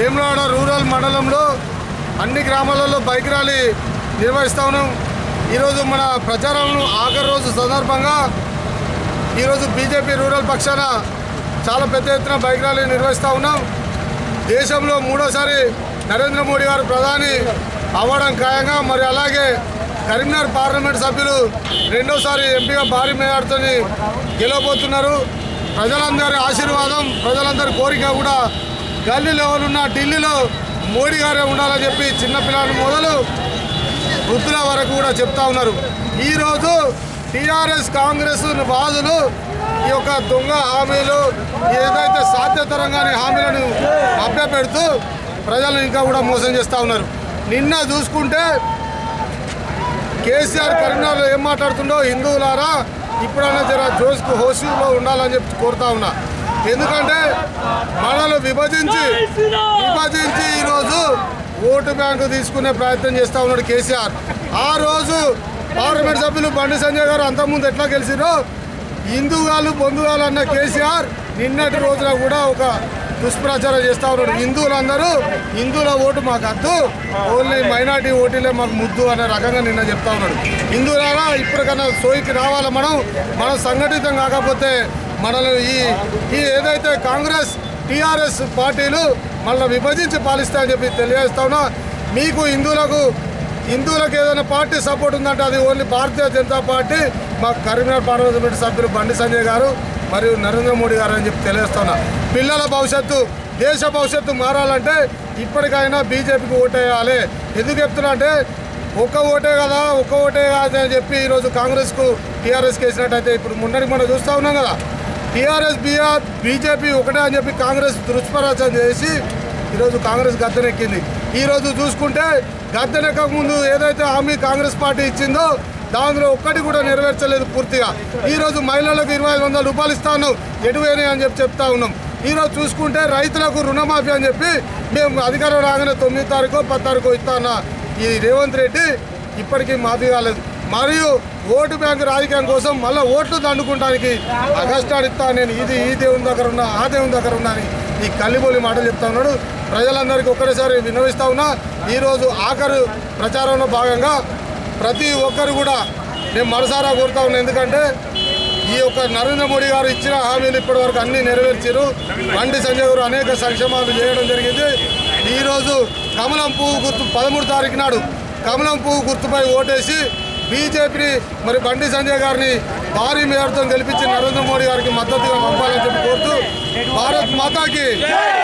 Vemulawada rural మండలంలో అన్ని గ్రామాలలో బైక్ ర్యాలీ నిర్వహిస్తా ఉన్నాం। ఈరోజు మన ప్రచారం ఆఖరి రోజు సందర్భంగా ఈరోజు బీజేపీ రూరల్ పక్షాన చాలా పెద్ద ఎత్తున బైక్ ర్యాలీ నిర్వహిస్తూ ఉన్నాం। దేశంలో మూడోసారి నరేంద్ర మోడీ గారు ప్రధాని అవ్వడం ఖాయంగా, మరి అలాగే కరీంనగర్ పార్లమెంట్ సభ్యులు రెండోసారి ఎంపీగా భారీ మేయర్తో గెలవబోతున్నారు। ప్రజలందరి ఆశీర్వాదం, ప్రజలందరి కోరిక కూడా గల్లీ లెవెల్ ఉన్న ఢిల్లీలో మోడీ గారే ఉండాలని చెప్పి చిన్నపిల్లల మొదలు వృద్ధుల వరకు కూడా చెప్తా ఉన్నారు। ఈరోజు టీఆర్ఎస్ కాంగ్రెస్ వాదులు ఈ యొక్క దొంగ హామీలు, ఏదైతే సాధ్యతరంగానే హామీలను అభ్యపెడుతూ ప్రజలను ఇంకా కూడా మోసం చేస్తూ ఉన్నారు। నిన్న చూసుకుంటే కేసీఆర్ కరీంనగర్లో ఏం మాట్లాడుతుండో, హిందువులారా ఇప్పుడైనా జర జోస్కు హోషులో ఉండాలని చెప్పి కోరుతా ఉన్నా। ఎందుకంటే మనల్ని విభజించి ఈరోజు ఓటు బ్యాంకు తీసుకునే ప్రయత్నం చేస్తూ ఉన్నాడు కేసీఆర్। ఆ రోజు పార్లమెంట్ సభ్యులు బండి సంజయ్ గారు అంతకుముందు ఎట్లా గెలిచిరో హిందువులు బంధువులు అన్న కేసీఆర్ నిన్నటి రోజున కూడా ఒక దుష్ప్రచారం చేస్తూ ఉన్నాడు। హిందువుల ఓటు మాకు వద్దు, ఓన్లీ మైనార్టీ ఓటీలే మాకు ముద్దు అనే రకంగా నిన్న చెప్తా ఉన్నాడు। హిందువులారా ఇప్పటికన్నా సోయికి రావాలా, మనం సంఘటితం కాకపోతే మనల్ని ఈ ఏదైతే కాంగ్రెస్ టీఆర్ఎస్ పార్టీలు మళ్ళీ విభజించి పాలిస్తాయని చెప్పి తెలియజేస్తా ఉన్నా। మీకు హిందువులకు ఏదైనా పార్టీ సపోర్ట్ ఉందంటే అది ఓన్లీ భారతీయ జనతా పార్టీ, మా కరీంనగర్ పార్లమెంట్ సభ్యులు బండి సంజయ్ గారు మరియు నరేంద్ర మోడీ గారు అని చెప్పి తెలియజేస్తున్నా। పిల్లల భవిష్యత్తు, దేశ భవిష్యత్తు మారాలంటే ఇప్పటికైనా బీజేపీకి ఓటేయాలి। ఎందుకు చెప్తున్నా అంటే ఒక్క ఓటే కాదు అని చెప్పి ఈరోజు కాంగ్రెస్కు టీఆర్ఎస్కి వేసినట్టయితే ఇప్పుడు మొన్నటికి మనం చూస్తూ ఉన్నాం కదా, టీఆర్ఎస్ బీజేపీ ఒకటే అని చెప్పి కాంగ్రెస్ దుష్ప్రచారం చేసి ఈరోజు కాంగ్రెస్ గద్దెనెక్కింది। ఈరోజు చూసుకుంటే గద్దెనెక్కక ముందు ఏదైతే హామీ కాంగ్రెస్ పార్టీ ఇచ్చిందో దానిలో ఒక్కటి కూడా నెరవేర్చలేదు పూర్తిగా। ఈరోజు మహిళలకు 2500 రూపాయలు ఇస్తా ఉన్నాం, ఎటువైనాయి అని చెప్పి చెప్తా ఉన్నాం। ఈరోజు చూసుకుంటే రైతులకు రుణమాఫీ అని చెప్పి మేము అధికారం రాగానే 9 తారీఖు 10 తారీఖు ఇస్తా అన్న ఈ రేవంత్ రెడ్డి ఇప్పటికీ మాఫీ కాలేదు। మరియు ఓటు బ్యాంకు రాజకీయం కోసం మళ్ళీ ఓట్లు దండుకుంటానికి అగస్టాడు ఇస్తా, నేను ఈ దేవుని దగ్గర ఉన్నా ఆ దేవుని దగ్గర ఉన్నా అని ఈ కల్లిబోలి మాటలు చెప్తా ఉన్నాడు। ప్రజలందరికీ ఒక్కసారి విన్నవిస్తా ఉన్నా, ఈరోజు ఆఖరు ప్రచారంలో భాగంగా ప్రతి ఒక్కరు కూడా నేను మనసారా కోరుతా ఉన్నా। ఎందుకంటే ఈ యొక్క నరేంద్ర మోడీ గారు ఇచ్చిన హామీలు ఇప్పటివరకు అన్నీ నెరవేర్చారు। బండి సంజయ్ గారు అనేక సంక్షేమాలు చేయడం జరిగింది। ఈరోజు కమలం పువ్వు గుర్తు 13 తారీఖు నాడు కమలం పువ్వు గుర్తుపై ఓటేసి బీజేపీని మరి బండి సంజయ్ గారిని భారీ మేయర్తో గెలిపించి నరేంద్ర మోడీ గారికి మద్దతుగా పంపాలని చెప్పి కోరుతూ భారత్ మాతాకి